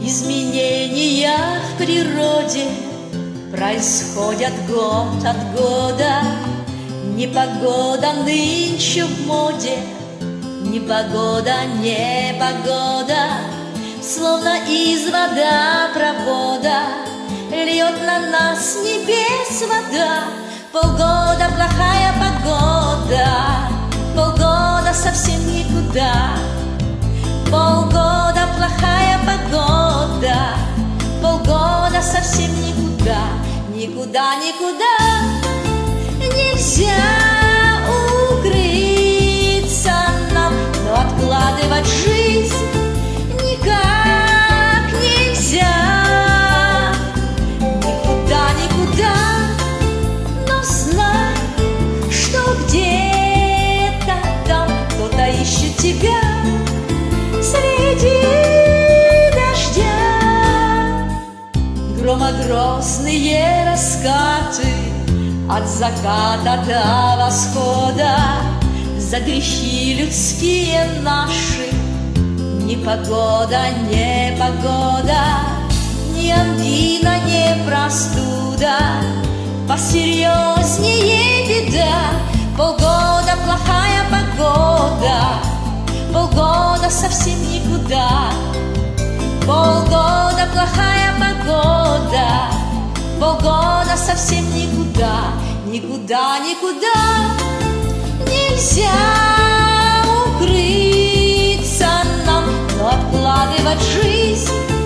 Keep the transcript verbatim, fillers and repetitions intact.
Изменения в природе происходят год от года. Непогода нынче в моде, непогода, непогода, словно из водопровода льет на нас с небес вода. Полгода плохая погода, полгода совсем никуда. Полгода плохая погода, полгода совсем никуда. Никуда, никуда нельзя укрыться нам, но откладывать жизнь никак нельзя. Никуда, никуда, но знай, что где-то там кто-то ищет тебя среди дождя. Громогрозные раскаты от заката до восхода за грехи людские наши. Непогода, непогода, ни ангина, ни простуда, посерьезнее беда. Полгода плохая погода, полгода совсем никуда. Полгода плохая погода, полгода совсем никуда. Никуда, никуда нельзя укрыться нам, но откладывать жизнь